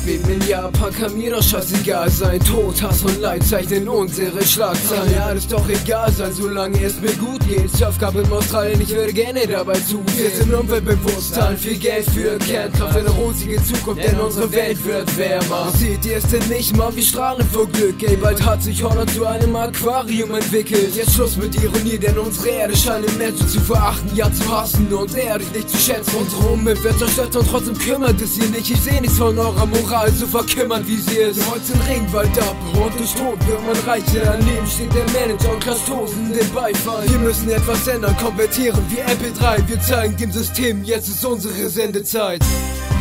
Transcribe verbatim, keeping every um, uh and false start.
Erdbeben in Japan kann mir doch scheißegal sein. Tod, Hass und Leid zeichnen unsere Schlagzeilen. Ja, alles doch egal sein, solange es mir gut geht. Surfcup in Australien, ich würde gerne dabei zu. Wir sind umweltbewusst, zahlen viel Geld für Kernkraft, eine rosige Zukunft, denn unsere Welt wird wärmer. Seht ihr es denn nicht, Mann, wir strahlen vor Glück, ey, bald hat sich Holland zu einem Aquarium entwickelt. Jetzt Schluss mit Ironie, denn unsere Erde scheint den Menschen zu verachten, ja zu hassen und ehrlich nicht zu schätzen. Unsere Umwelt wird zerstört und trotzdem kümmert es ihr nicht. Ich seh nichts von eurer Moral, so verkümmert wie sie ist. Ihr holzt den Regenwald ab und durch Tod wird man reich. Daneben steht der Manager und klatscht Hosen den Beifall. Wir müssen etwas ändern, konvertieren wie M P drei. Wir zeigen dem System, jetzt ist unsere Sendezeit.